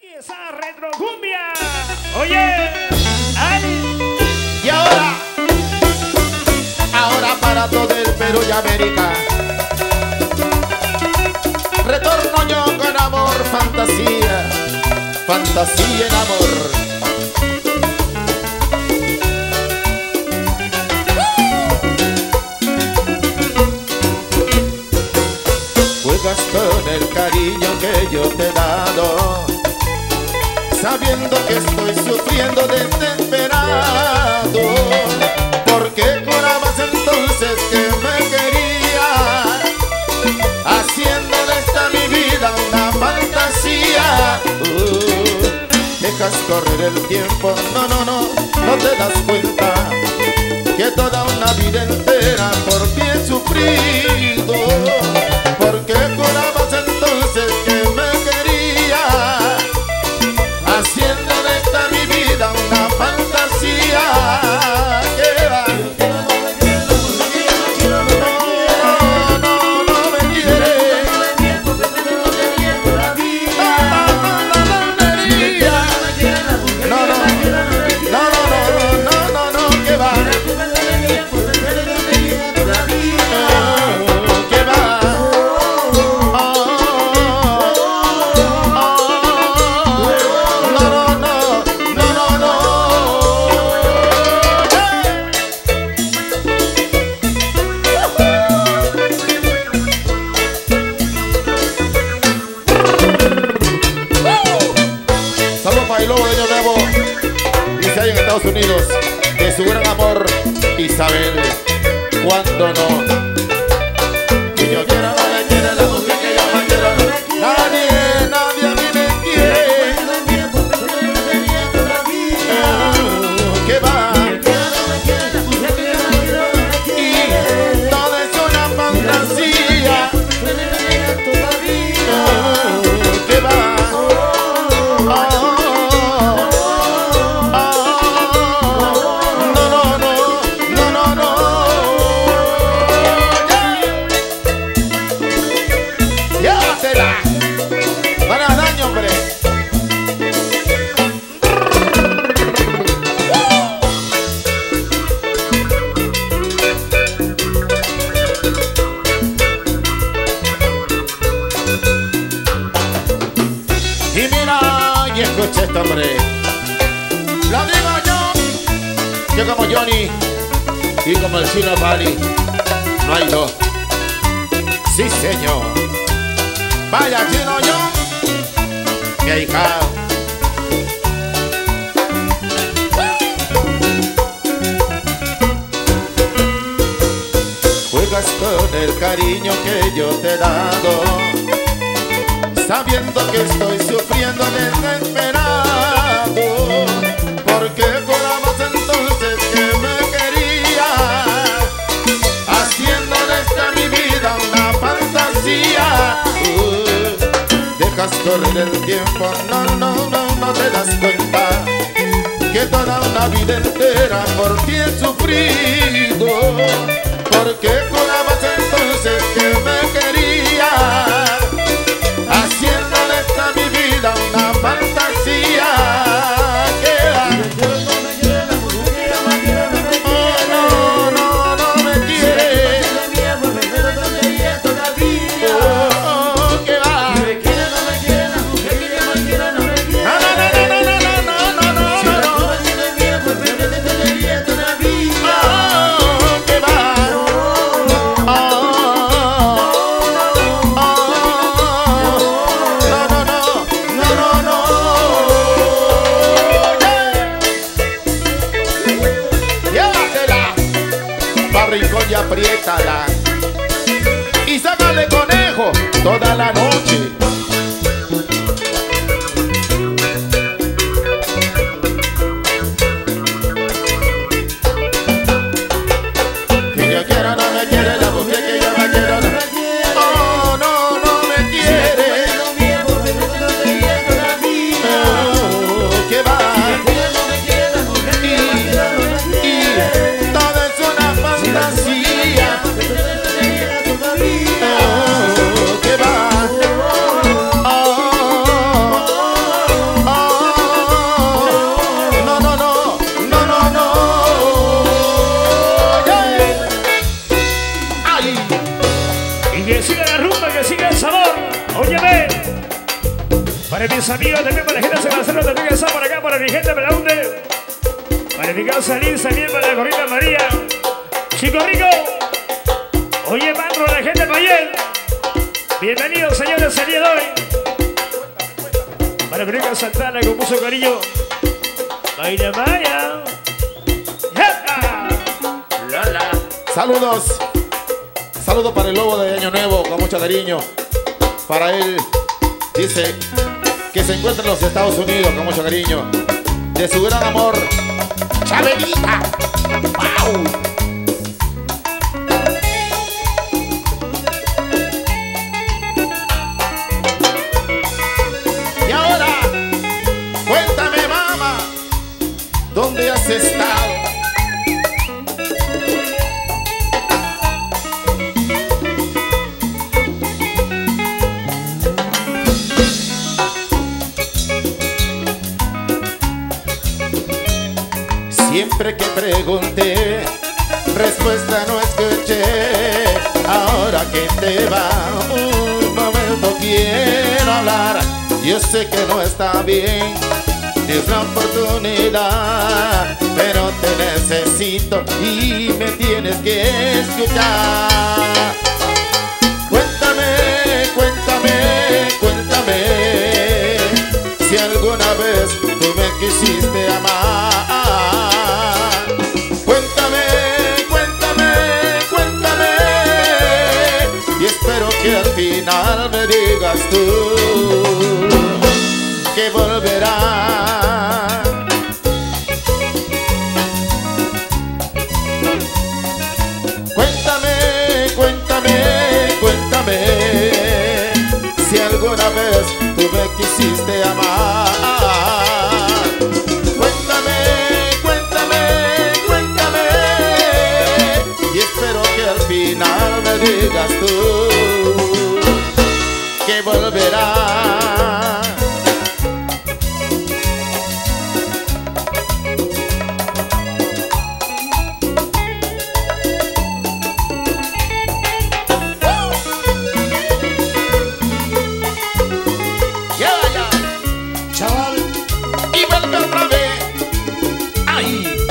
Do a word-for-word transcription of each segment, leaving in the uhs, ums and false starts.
Esa retrocumbia. Oye, ay. Y ahora, ahora para todo el Perú y América. Retorno yo con amor, fantasía, fantasía en amor. Juegas con el cariño que yo te he dado, sabiendo que estoy sufriendo desesperado. ¿Por qué jurabas entonces que me querías, haciendo de esta mi vida una fantasía? Uh, dejas correr el tiempo, no, no, no, no te das cuenta que toda una vida entera por ti he sufrido. ¿Por qué jurabas entonces que me querías, haciendo de esta mi vida una fantasía? ¿Qué va? No, no, no me quieres. No, no, no, no, no, no, ¿qué va? En Estados Unidos, de su gran amor, Isabel. Cuando no, que yo quiera no me quiere la mujer que yo me quiero. Nadie, nadie a mí me quiere. ¿Qué va? Y todo es una fantasía. ¿Qué va? Y mira, y escucha este hombre. Lo digo yo, yo como Johnny y como el Chino Bali, no hay dos. Sí, señor. Vaya Chino yo, que hay cao. Juegas con el cariño que yo te he dado, sabiendo que estoy sufriendo desesperado. ¿Por qué jurabas entonces que me querías, haciendo de esta mi vida una fantasía? Uh, dejas correr el tiempo, no, no, no, no te das cuenta que toda una vida entera por ti he sufrido. ¿Por qué jurabas entonces que me querías, haciendo de esta mi vida una fantasía? ¿Qué va? Oh, no, no, no me quieres. Oh, ¿qué va? No, no, no, no, no, no, no, no, no. Oh, ¿qué va? Rincón y apriétala y sácale conejo toda la noche. Que yo quiero no me quiere la mujer que yo me quiero. Oh, no, no me quiere. Oh, ¿qué va? Y todo es una fantasía. Oh, ¿qué va? mis amigos, también para la gente de San Marcelo, también que está por acá, para mi gente de Belaunde. Para mi casa Liz, también para la gorrita María. Chico Rico. Oye, Mandro, la gente de Payel. Bienvenidos, señores, el día de hoy. Para Verónica Santana, con mucho cariño. Baila Maya. Lola. Saludos. Saludos para el lobo de Año Nuevo, con mucho cariño. Para él, dice que se encuentra en los Estados Unidos, con mucho cariño. De su gran amor, Chabelita. ¡Wow! Y ahora, cuéntame, mamá, ¿dónde has estado? Siempre que pregunté, respuesta no escuché. Ahora que te va, un momento quiero hablar. Yo sé que no está bien, es la oportunidad, pero te necesito y me tienes que escuchar. Cuéntame, cuéntame, cuéntame, si alguna vez tú me quisiste amar. Que al final me digas tú que volverá. Cuéntame, cuéntame, cuéntame, si alguna vez tú me quisiste amar. Cuéntame, cuéntame, cuéntame, y espero que al final me digas tú que volverá. Ya, ya, chaval, y vuelve otra vez. ¡Ay!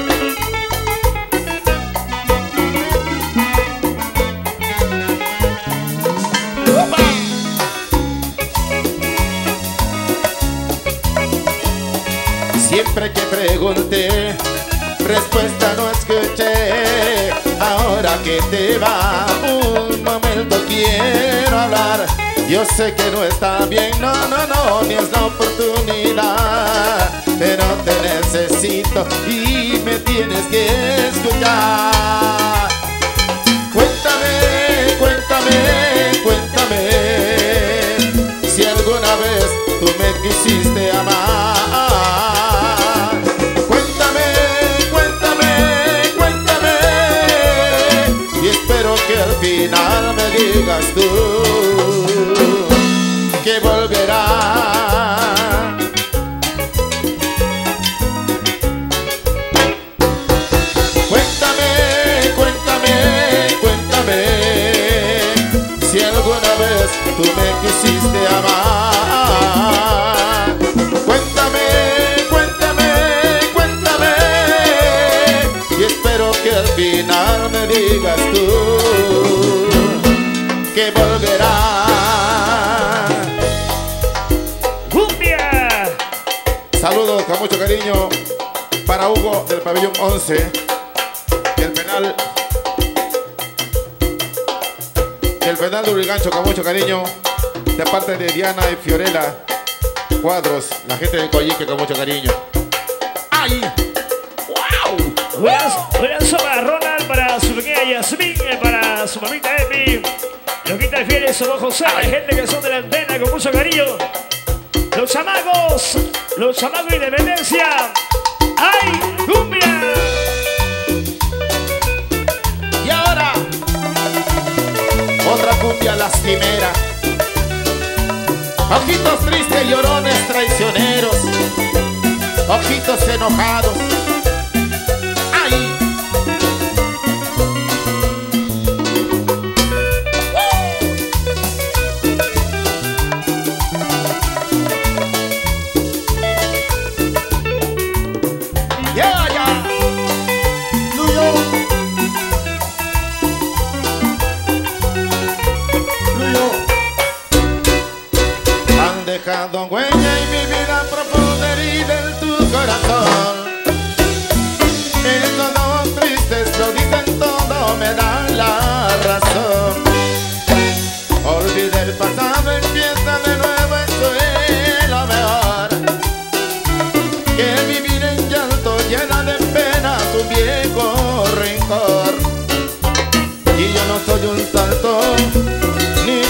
Siempre que pregunté, respuesta no escuché. Ahora que te va, un momento quiero hablar. Yo sé que no está bien, no, no, no, ni es la oportunidad, pero te necesito y me tienes que escuchar. Cuéntame, cuéntame, cuéntame, si alguna vez tú me quisiste amar. Al final me digas tú que volverá. Cuéntame, cuéntame, cuéntame, si alguna vez tú me quisiste amar. Cuéntame, cuéntame, cuéntame, y espero que al final me digas tú que volverá. ¡Cumbia! Saludos con mucho cariño para Hugo del pabellón once, del penal del penal de Urigancho, con mucho cariño de parte de Diana y Fiorella Cuadros, la gente de Coyique, con mucho cariño. ¡Ay! ¡Wow! Un abrazo para Ronald, para su pequeña Yasmín, para su mamita Emi, Loquita de Fieles, somos José, la gente que son de la antena, con mucho cariño. Los chamacos, los chamacos de Independencia. ¡Ay, cumbia! Y ahora, otra cumbia lastimera. Ojitos tristes, llorones, traicioneros, ojitos enojados. ¡Ay!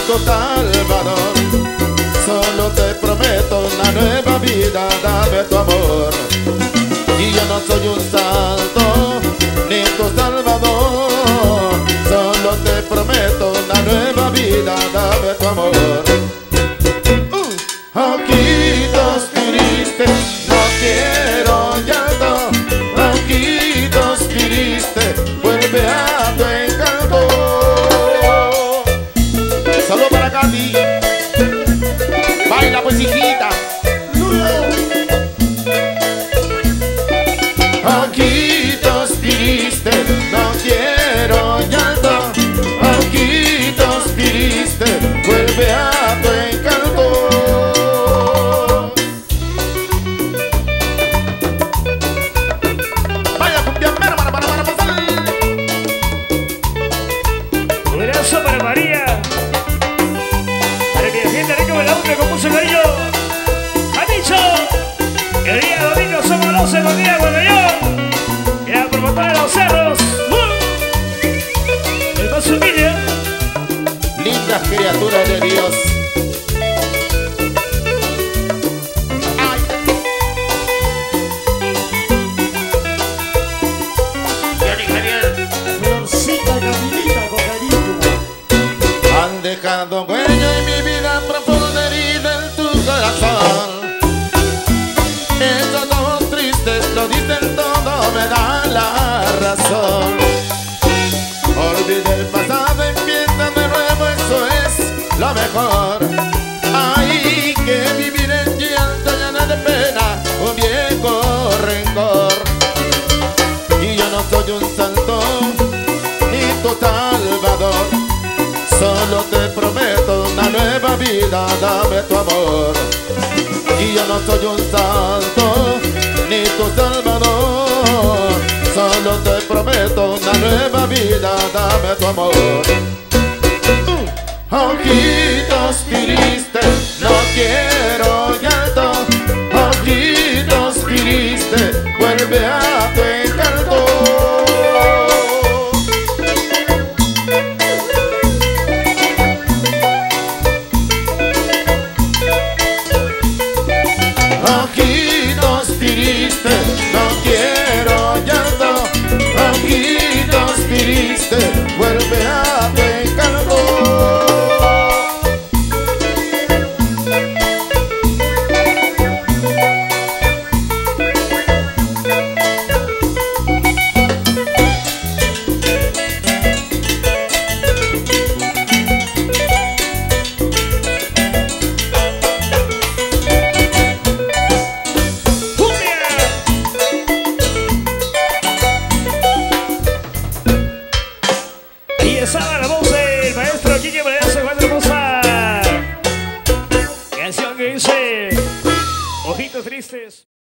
tu Salvador. Solo te prometo una nueva vida, dame tu amor. Y yo no soy un santo, ni tu Salvador. Solo te prometo una nueva vida, dame tu amor. uh. Ojitos tristes, no quiero llanto. Ojitos tristes, vuelve a tu encanto. Solo para Katy. Baila pues, hijita. Ojitos tristes, no quiero llanto. Ojitos tristes, vuelve a tu encanto. Vaya cumbia, para, para, para, para pasar. Un abrazo para María. Para que la gente rica la hombre con mucho cariño. Ha dicho, el día domingo somos doce los días cuando yo. Y la promotora de los cerros. Uh. El más humilde. Lindas criaturas de Dios. Ay. Johnny Javier. Florcita, Camilita, con cariño. Han dejado huella en mi vida, profunda herida en tu corazón. Esos ojos tristes lo dicen todo, me da la razón. Olvida el pasado, empieza de nuevo, eso es lo mejor. Hay que vivir en llanto, llena de pena, un viejo rencor. Y yo no soy un santo, ni tu Salvador. Solo te prometo una nueva vida, dame tu amor. Y yo no soy un santo, ni tu Salvador. Solo te prometo una nueva vida, dame tu amor. uh. Ojitos tristes, no quiero llanto. Ojitos tristes, vuelve a tu encanto. Ojitos tristes, no quiero llanto. Ojitos tristes, vuelve a tu encanto. Y estaba la voz del maestro Quique Brayazo, cuatro hermosa canción que dice Ojitos tristes.